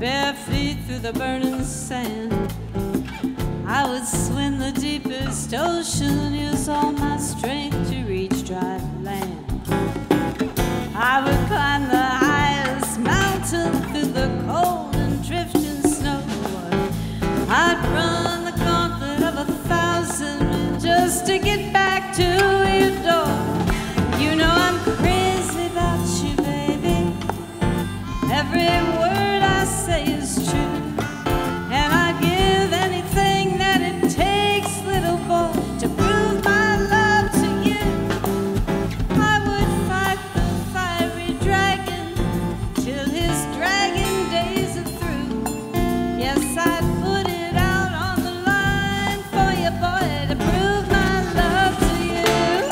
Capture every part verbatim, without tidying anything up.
bare feet through the burning sand. I would swim the deepest ocean, use all my strength to reach dry land. I would climb the highest mountain through the cold and drifting snow. I'd run the gauntlet of a thousand men just to get back to your door. You know I'm crazy about you, baby. Every word I say is true, and I'd give anything that it takes, little boy, to prove my love to you. I would fight the fiery dragon till his dragon days are through. Yes, I'd put it out on the line for you, boy, to prove my love to you.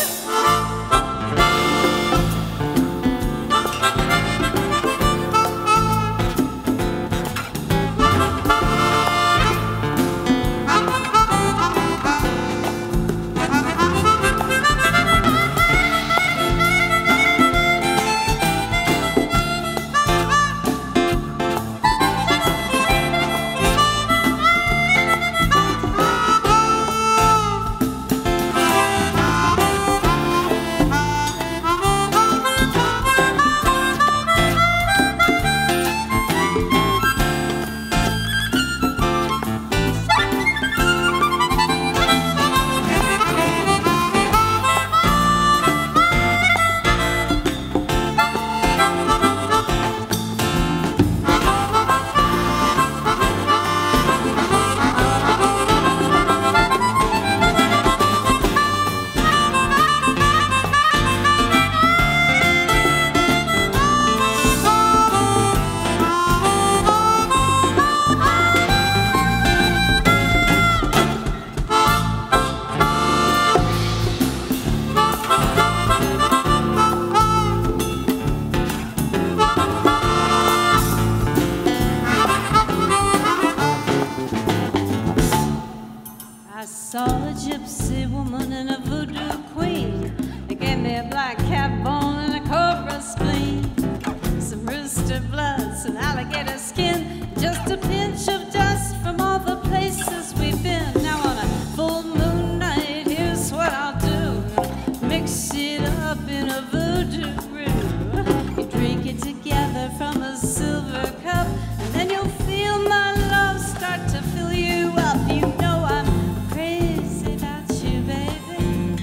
I saw a gypsy woman and a voodoo queen. They gave me a black cat bone and a cobra spleen, some rooster blood, some alligator skin, just a pinch of dust from all the places we've been. Now on a full moon night, here's what I'll do. Mix it up in a voodoo brew. You drink it together from a silver cup, and then you'll feel my love start to fill you up. You know I'm crazy about you, baby.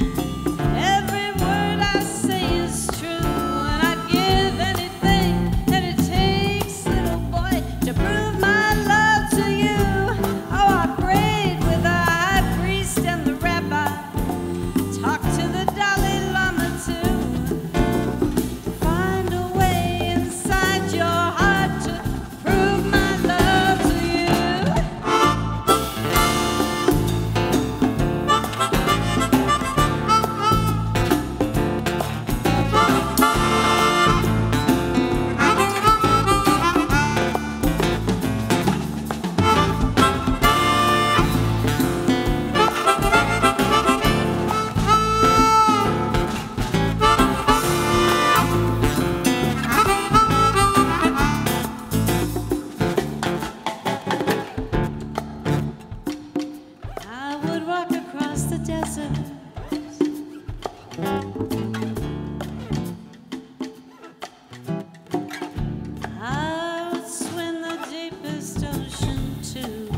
Every word I say is true, and I'd give anything that it takes, little boy, to prove my love to you. Oh, I prayed with the high priest and the rabbi, talked to the Dalai Lama too. Find a way inside your heart to prove my love to you. I would walk across the desert. I would swim the deepest ocean too.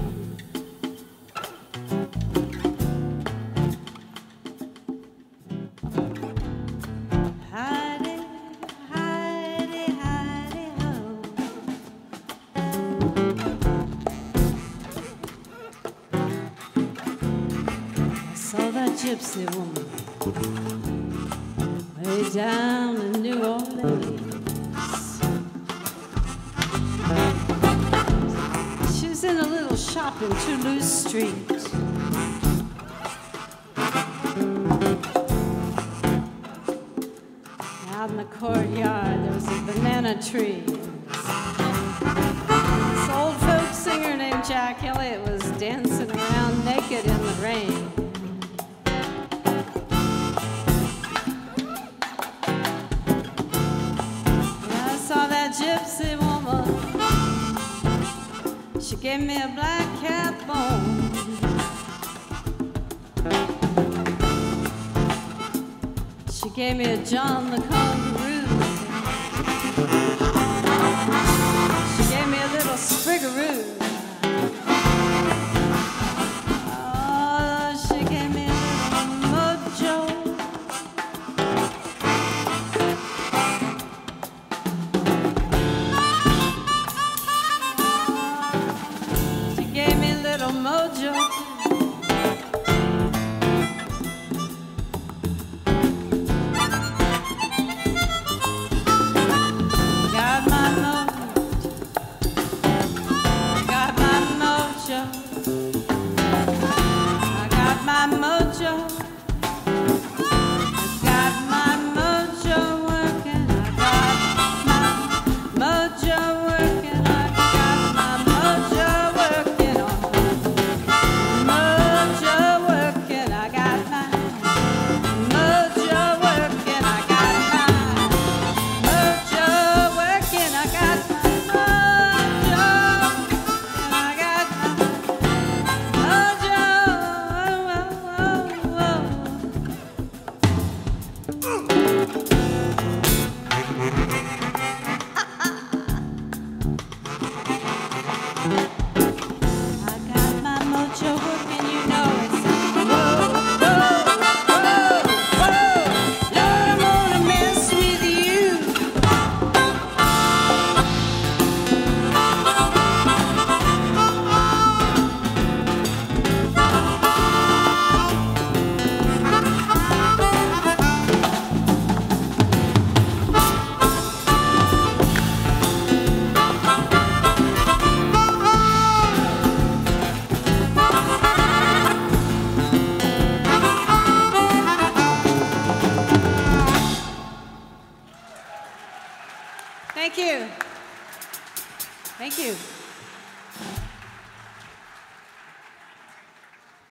Hidey, hidey, hidey, ho. I saw that gypsy woman way down in New Orleans. She was in a little shop in Toulouse Street. Out in the courtyard there was a banana tree. This old folk singer named Jack Elliott was dancing around naked in the rain. Yeah, I saw that gypsy woman She gave me a black cat bone. She gave me a John the Kangaroo. She gave me a little Spriggaroo.